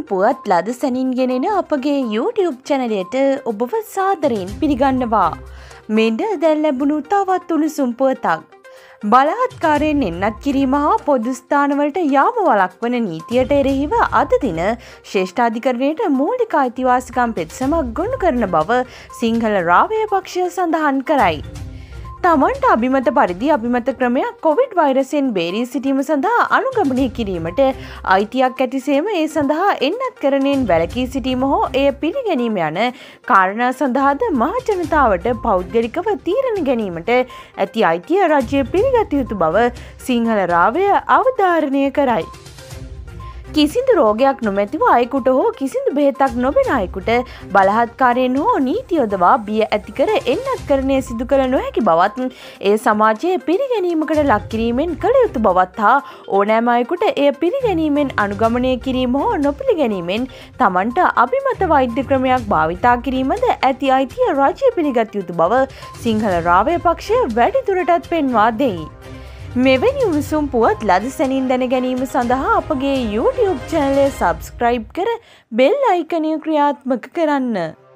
පුවත් ලද සැනින් ගෙනෙන අපගේ YouTube චැනලයට ඔබව සාදරයෙන් පිළිගන්නවා. මෙන්න දැන් ලැබුණු තවත් උණුසුම් පුවතක්. බලහත්කාරයෙන් එන්නත් කිරීම හා පොදු ස්ථානවලට යාම වළක්වන නීතියට එරෙහිව අද දින ශ්‍රේෂ්ඨාධිකරණයට මූලික අයිතිවාසිකම් පෙත්සමක් ගොනු කරන බව සිංහල රාවය පක්ෂය සඳහන් කරයි. තමන්ට අභිමත පරිදි අභිමත ක්‍රමයක් කොවිඩ් වෛරසයෙන් බේරී සිටීම සඳහා අනුගමනය කිරීමට අයිතියක් ඇතිසේම ඒ සඳහා එන්නත්කරණයෙන් වැළකී සිටීම හෝ එය පිළිගැනීම යන කාරණා සඳහාද මහජනතාවට පෞද්ගලිකව තීරණ ගැනීමට ඇති අයිතිය රජය පිළිගත යුතු බව සිංහල රාවය අවධාරණය කරයි. කිසිදු රෝගයක් නොමැතිව අයෙකුට හෝ කිසිදු බෙහෙතක් නොබෙන අයෙකුට බලහත්කාරයෙන් හෝ නීති යොදවා බිය ඇති කර එන්නත්කරණය සිදු කළ නොහැකි බවත් එය සමාජයේ පිළිගැනීමකට ලක් කිරීමෙන් කළ යුතු බවත් හා ඕනෑම අයෙකුට එය පිළිගැනීමෙන් අනුගමනය කිරීම හෝ නොපිළිගැනීමෙන් තමන්ට අභිමත වෛද්‍ය ක්‍රමයක් භාවිතා කිරීමද ඇති අයිතිය රජය පිළිගත යුතු බව සිංහල රාවය පක්ෂය වැඩිදුරටත් පෙන්වා දෙයි. මෙවැනි උණුසුම් පුවත් ලද සැනින් දැන ගැනීම සඳහා අපගේ YouTube චැනලය සබ්ස්ක්‍රයිබ් කර බෙල් අයිකනය ක්‍රියාත්මක කරන්න.